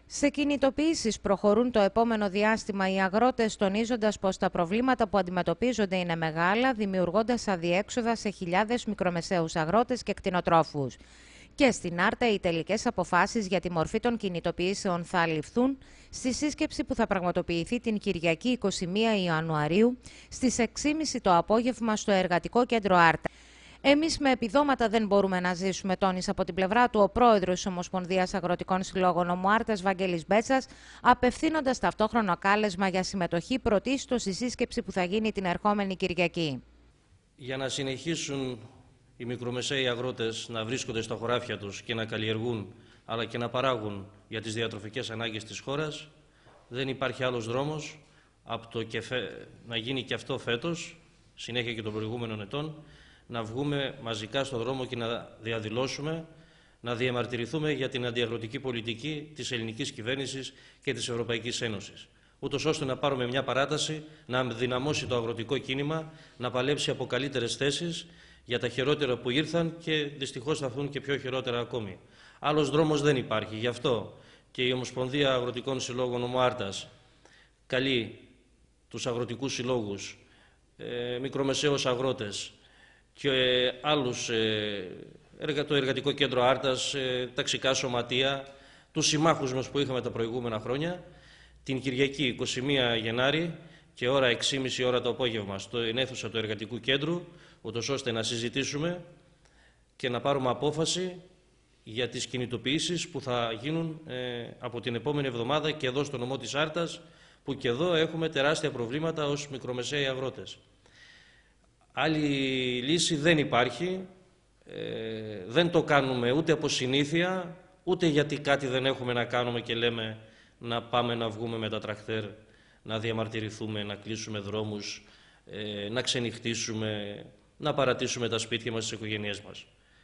Σε κινητοποιήσεις προχωρούν το επόμενο διάστημα οι αγρότες, τονίζοντας πως τα προβλήματα που αντιμετωπίζονται είναι μεγάλα, δημιουργώντας αδιέξοδα σε χιλιάδες μικρομεσαίους αγρότες και κτηνοτρόφους. Και στην Άρτα οι τελικές αποφάσεις για τη μορφή των κινητοποιήσεων θα ληφθούν στη σύσκεψη που θα πραγματοποιηθεί την Κυριακή 21 Ιανουαρίου στις 6.30 το απόγευμα στο Εργατικό Κέντρο Άρτα. Εμείς με επιδόματα δεν μπορούμε να ζήσουμε, τόνισε από την πλευρά του ο πρόεδρος της Ομοσπονδίας Αγροτικών Συλλόγων Ομοάρτας Βαγγέλης Μπέτσας, απευθύνοντας ταυτόχρονο κάλεσμα για συμμετοχή πρωτίστως στη σύσκεψη που θα γίνει την ερχόμενη Κυριακή. Για να συνεχίσουν οι μικρομεσαίοι αγρότες να βρίσκονται στα χωράφια τους και να καλλιεργούν, αλλά και να παράγουν για τις διατροφικές ανάγκες της χώρας, δεν υπάρχει άλλος δρόμος από το να γίνει και αυτό φέτος, συνέχεια και των προηγούμενων ετών, να βγούμε μαζικά στον δρόμο και να διαδηλώσουμε, να διαμαρτυρηθούμε για την αντιαγροτική πολιτική της ελληνικής κυβέρνησης και της Ευρωπαϊκής Ένωσης. Ούτως ώστε να πάρουμε μια παράταση, να δυναμώσει το αγροτικό κίνημα, να παλέψει από καλύτερες θέσεις για τα χειρότερα που ήρθαν και δυστυχώς θα έρθουν και πιο χειρότερα ακόμη. Άλλος δρόμος δεν υπάρχει. Γι' αυτό και η Ομοσπονδία Αγροτικών Συλλόγων Ομοάρτας καλεί τους αγροτικούς συλλόγους, μικρομεσαίους αγρότες και άλλους, το Εργατικό Κέντρο Άρτας, ταξικά σωματεία, τους συμμάχους μας που είχαμε τα προηγούμενα χρόνια, την Κυριακή 21 Γενάρη και ώρα 6.30 ώρα το απόγευμα στην αίθουσα του Εργατικού Κέντρου, ούτως ώστε να συζητήσουμε και να πάρουμε απόφαση για τις κινητοποιήσεις που θα γίνουν από την επόμενη εβδομάδα και εδώ στο νομό της Άρτας, που και εδώ έχουμε τεράστια προβλήματα ως μικρομεσαίοι αγρότες. Άλλη λύση δεν υπάρχει, δεν το κάνουμε ούτε από συνήθεια, ούτε γιατί κάτι δεν έχουμε να κάνουμε και λέμε να πάμε να βγούμε με τα τρακτέρ, να διαμαρτυρηθούμε, να κλείσουμε δρόμους, να να παρατήσουμε τα σπίτια μας, τις οικογένειές μας.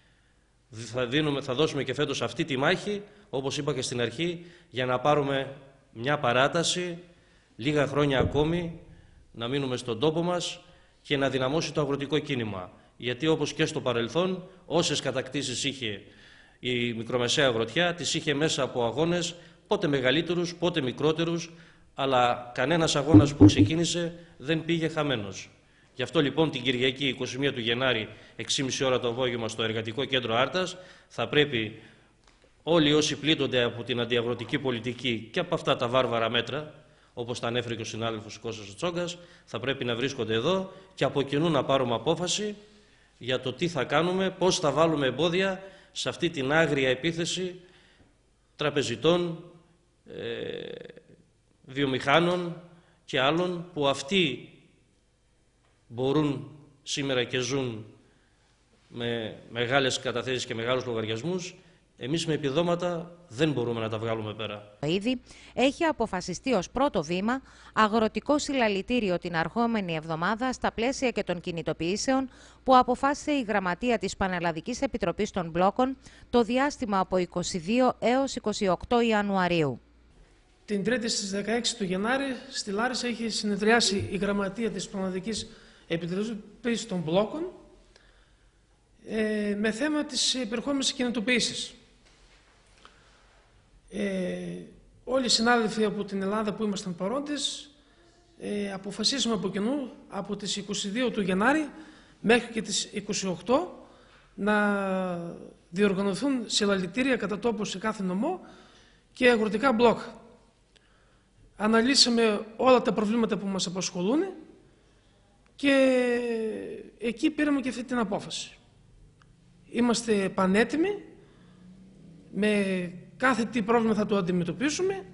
Θα δώσουμε και φέτος αυτή τη μάχη, όπως είπα και στην αρχή, για να πάρουμε μια παράταση, λίγα χρόνια ακόμη, να μείνουμε στον τόπο μας και να δυναμώσει το αγροτικό κίνημα. Γιατί όπως και στο παρελθόν, όσες κατακτήσεις είχε η μικρομεσαία αγροτιά, τις είχε μέσα από αγώνες, πότε μεγαλύτερους, πότε μικρότερους, αλλά κανένας αγώνας που ξεκίνησε δεν πήγε χαμένος. Γι' αυτό λοιπόν την Κυριακή 21 του Γενάρη, 6.30 ώρα το απόγευμα στο Εργατικό Κέντρο Άρτας, θα πρέπει όλοι όσοι πλήττονται από την αντιαγροτική πολιτική και από αυτά τα βάρβαρα μέτρα, όπως τα ανέφερε και ο συνάδελφος Κώστας Τσόγκας, θα πρέπει να βρίσκονται εδώ και από κοινού να πάρουμε απόφαση για το τι θα κάνουμε, πώς θα βάλουμε εμπόδια σε αυτή την άγρια επίθεση τραπεζιτών, βιομηχάνων και άλλων που αυτοί μπορούν σήμερα και ζουν με μεγάλες καταθέσεις και μεγάλους λογαριασμούς. Εμείς με επιδόματα δεν μπορούμε να τα βγάλουμε πέρα. Ήδη έχει αποφασιστεί ως πρώτο βήμα αγροτικό συλλαλητήριο την ερχόμενη εβδομάδα στα πλαίσια και των κινητοποιήσεων που αποφάσισε η Γραμματεία της Πανελλαδικής Επιτροπής των Μπλόκων το διάστημα από 22 έως 28 Ιανουαρίου. Την Τρίτη στις 16 του Γενάρη στη Λάρισα έχει συνεδριάσει η Γραμματεία της Πανελλαδικής Επιτροπής των Μπλόκων με θέμα τις υπερχόμενες κινητοποιήσεις. Όλοι οι συνάδελφοι από την Ελλάδα που ήμασταν παρόντες αποφασίσαμε από κοινού από τις 22 του Γενάρη μέχρι και τις 28 να διοργανωθούν συλλαλητήρια κατά τόπο σε κάθε νομό και αγροτικά μπλοκ. Αναλύσαμε όλα τα προβλήματα που μας απασχολούν και εκεί πήραμε και αυτή την απόφαση. Είμαστε πανέτοιμοι, με κάθε τι πρόβλημα θα το αντιμετωπίσουμε.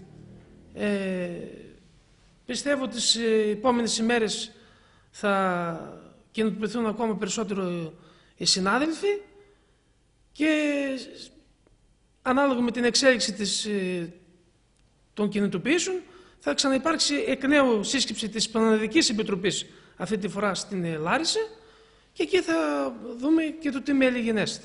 Πιστεύω ότι τις επόμενες ημέρες θα κινητοποιηθούν ακόμα περισσότερο οι συνάδελφοι και ανάλογα με την εξέλιξη των κινητοποιήσεων θα ξαναυπάρξει εκ νέου σύσκεψη της Πανελλαδικής Επιτροπής αυτή τη φορά στην Λάρισα και εκεί θα δούμε και το τι μέλη γενέστε.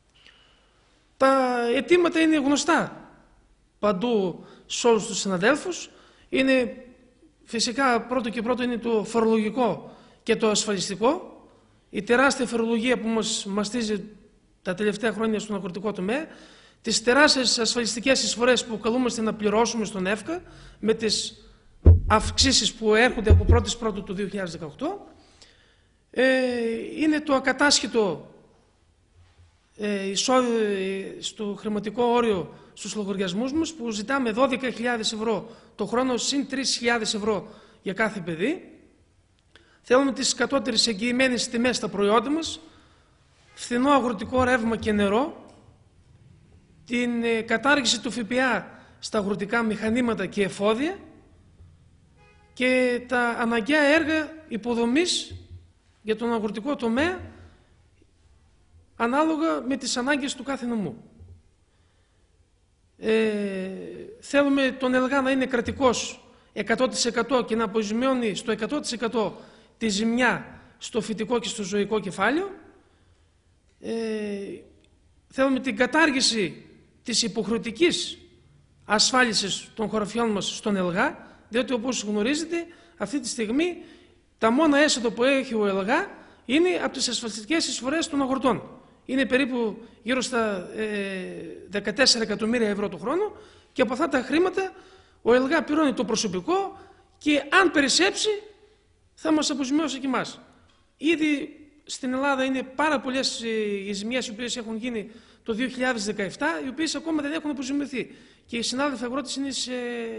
Τα αιτήματα είναι γνωστά παντού σε όλους τους συναδέλφους. Είναι φυσικά πρώτο και πρώτο είναι το φορολογικό και το ασφαλιστικό. Η τεράστια φορολογία που μας μαστίζει τα τελευταία χρόνια στον αγροτικό τομέα, τις τεράστιες ασφαλιστικές εισφορές που καλούμαστε να πληρώσουμε στον ΕΦΚΑ με τις αυξήσεις που έρχονται από 1η Πρώτου του 2018. Είναι το ακατάσχετο στο χρηματικό όριο στους λογαριασμούς μας, που ζητάμε 12.000 ευρώ το χρόνο συν 3.000 ευρώ για κάθε παιδί. Θέλουμε τις κατώτερες εγγυημένες τιμές στα προϊόντα μας, φθηνό αγροτικό ρεύμα και νερό, την κατάργηση του ΦΠΑ στα αγροτικά μηχανήματα και εφόδια και τα αναγκαία έργα υποδομής για τον αγροτικό τομέα ανάλογα με τις ανάγκες του κάθε νομού. Θέλουμε τον ΕΛΓΑ να είναι κρατικός 100% και να αποζημιώνει στο 100% τη ζημιά στο φυτικό και στο ζωικό κεφάλαιο. Θέλουμε την κατάργηση της υποχρεωτικής ασφάλισης των χωραφιών μας στον ΕΛΓΑ, διότι όπως γνωρίζετε αυτή τη στιγμή τα μόνα έσοδα που έχει ο ΕΛΓΑ είναι από τις ασφαλιστικές εισφορές των αγροτών. Είναι περίπου γύρω στα 14 εκατομμύρια ευρώ το χρόνο και από αυτά τα χρήματα ο ΕΛΓΑ πληρώνει το προσωπικό και αν περισσέψει θα μας αποζημιώσει και εμάς. Ήδη στην Ελλάδα είναι πάρα πολλές οι ζημιές οι οποίες έχουν γίνει το 2017, οι οποίες ακόμα δεν έχουν αποζημιωθεί. Και οι συνάδελφοι αγρότες είναι σε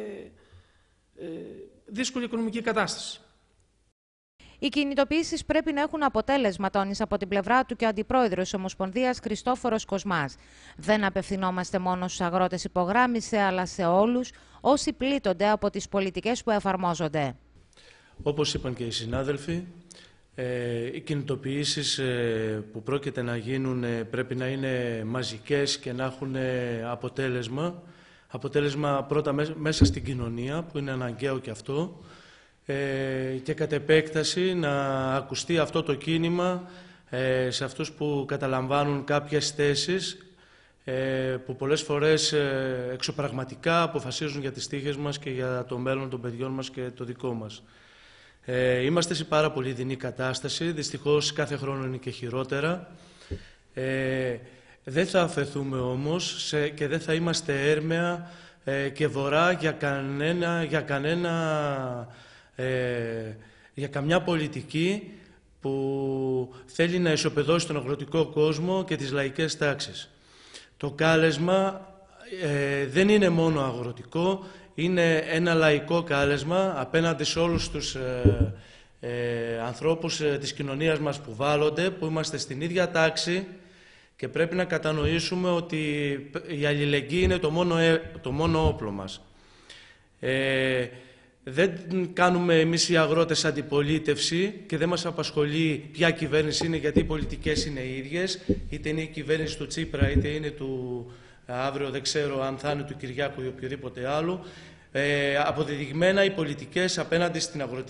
δύσκολη οικονομική κατάσταση. Οι κινητοποιήσεις πρέπει να έχουν αποτέλεσμα, τόνισε από την πλευρά του και ο Αντιπρόεδρος της Ομοσπονδίας Χριστόφορος Κοσμάς. Δεν απευθυνόμαστε μόνο στους αγρότες, υπογράμμισε, αλλά σε όλους όσοι πλήττονται από τις πολιτικές που εφαρμόζονται. Όπως είπαν και οι συνάδελφοι, οι κινητοποιήσεις που πρόκειται να γίνουν πρέπει να είναι μαζικές και να έχουν αποτέλεσμα. Αποτέλεσμα πρώτα μέσα στην κοινωνία, που είναι αναγκαίο και αυτό, και κατ' επέκταση να ακουστεί αυτό το κίνημα σε αυτούς που καταλαμβάνουν κάποιες θέσεις που πολλές φορές εξωπραγματικά αποφασίζουν για τις τύχες μας και για το μέλλον των παιδιών μας και το δικό μας. Είμαστε σε πάρα πολύ δεινή κατάσταση, δυστυχώς κάθε χρόνο είναι και χειρότερα. Δεν θα αφαιθούμε όμως και δεν θα είμαστε έρμεα και βορρά για καμιά πολιτική που θέλει να ισοπεδώσει τον αγροτικό κόσμο και τις λαϊκές τάξεις. Το κάλεσμα δεν είναι μόνο αγροτικό, είναι ένα λαϊκό κάλεσμα απέναντι σε όλους τους ανθρώπους της κοινωνίας μας που βάλλονται, που είμαστε στην ίδια τάξη και πρέπει να κατανοήσουμε ότι η αλληλεγγύη είναι το μόνο όπλο μας. Δεν κάνουμε εμείς οι αγρότες αντιπολίτευση και δεν μας απασχολεί ποια κυβέρνηση είναι, γιατί οι πολιτικές είναι οι ίδιες, είτε είναι η κυβέρνηση του Τσίπρα είτε είναι του αύριο δεν ξέρω αν θα είναι του Κυριάκου ή οποιοδήποτε άλλο. Αποδεδειγμένα οι πολιτικές απέναντι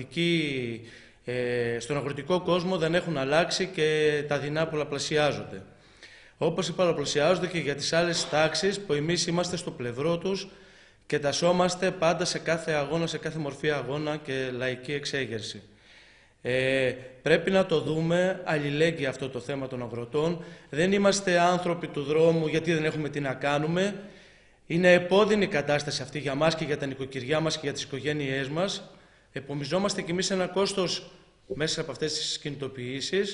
στον αγροτικό κόσμο δεν έχουν αλλάξει και τα δεινά πολλαπλασιάζονται. Όπως πολλαπλασιάζονται και για τις άλλες τάξεις που εμείς είμαστε στο πλευρό τους και τασσόμαστε πάντα σε κάθε αγώνα, σε κάθε μορφή αγώνα και λαϊκή εξέγερση. Πρέπει να το δούμε αλληλέγγυα αυτό το θέμα των αγροτών. Δεν είμαστε άνθρωποι του δρόμου γιατί δεν έχουμε τι να κάνουμε. Είναι επώδυνη κατάσταση αυτή για μας και για τα νοικοκυριά μας και για τις οικογένειές μας. Επομιζόμαστε κι εμείς ένα κόστος μέσα από αυτές τις κινητοποιήσεις,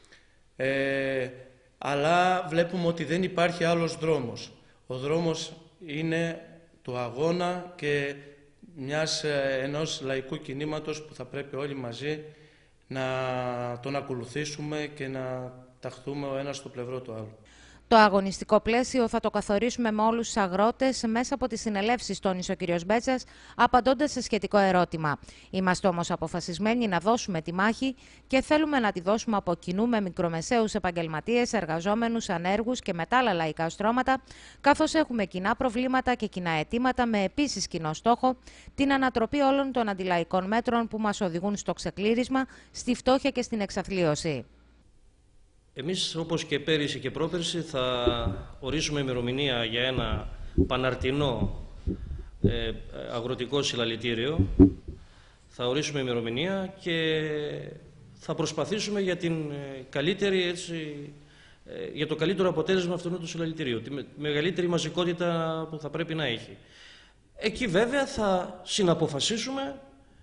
αλλά βλέπουμε ότι δεν υπάρχει άλλος δρόμος. Ο δρόμος είναι του αγώνα και ενός λαϊκού κινήματος που θα πρέπει όλοι μαζί να τον ακολουθήσουμε και να ταχθούμε ο ένας στο πλευρό του άλλου. Το αγωνιστικό πλαίσιο θα το καθορίσουμε με όλους τους αγρότες μέσα από τις συνελεύσεις, τόνισε ο κ. Μπέτσας, απαντώντας σε σχετικό ερώτημα. Είμαστε όμως αποφασισμένοι να δώσουμε τη μάχη και θέλουμε να τη δώσουμε από κοινού με μικρομεσαίους επαγγελματίες, εργαζόμενους, ανέργους και με τα άλλα λαϊκά στρώματα, καθώς έχουμε κοινά προβλήματα και κοινά αιτήματα με επίσης κοινό στόχο την ανατροπή όλων των αντιλαϊκών μέτρων που μας οδηγούν στο ξεκλήρισμα, στη φτώχεια και στην εξαθλίωση. Εμείς, όπως και πέρυσι και πρόπερσι, θα ορίσουμε ημερομηνία για ένα παναρτινό αγροτικό συλλαλητήριο. Θα ορίσουμε ημερομηνία και θα προσπαθήσουμε για την καλύτερη για το καλύτερο αποτέλεσμα αυτού του συλλαλητηρίου, τη μεγαλύτερη μαζικότητα που θα πρέπει να έχει. Εκεί βέβαια θα συναποφασίσουμε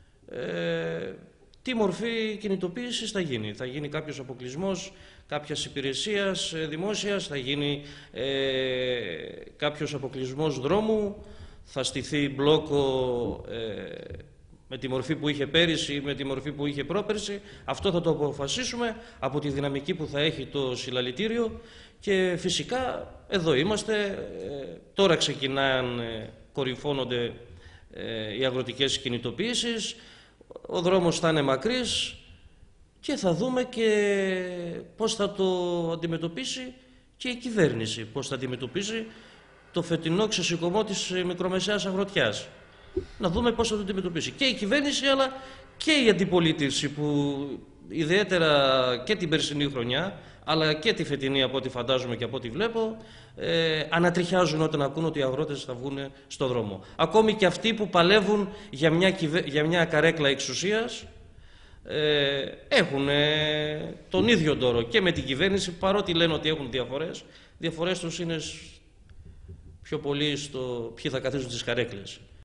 τι μορφή κινητοποίησης θα γίνει. Θα γίνει κάποιος αποκλεισμός κάποιας υπηρεσίας δημόσιας, θα γίνει κάποιος αποκλεισμός δρόμου, θα στηθεί μπλόκο με τη μορφή που είχε πέρυσι ή με τη μορφή που είχε πρόπερσι. Αυτό θα το αποφασίσουμε από τη δυναμική που θα έχει το συλλαλητήριο και φυσικά εδώ είμαστε. Τώρα κορυφώνονται οι αγροτικές κινητοποίησεις, ο δρόμος θα είναι μακρύς και θα δούμε και πώς θα το αντιμετωπίσει και η κυβέρνηση, πώς θα αντιμετωπίσει το φετινό ξεσηκωμό της μικρομεσαίας αγροτιάς. Να δούμε πώς θα το αντιμετωπίσει και η κυβέρνηση αλλά και η αντιπολίτευση που ιδιαίτερα και την περσινή χρονιά αλλά και τη φετινή από ό,τι φαντάζομαι και από ό,τι βλέπω ανατριχιάζουν όταν ακούν ότι οι αγρότες θα βγουν στο δρόμο. Ακόμη και αυτοί που παλεύουν για μια καρέκλα εξουσίας έχουν τον ίδιο τόρο και με την κυβέρνηση, παρότι λένε ότι έχουν διαφορές τους είναι πιο πολύ στο ποιοι θα καθίσουν στις καρέκλες.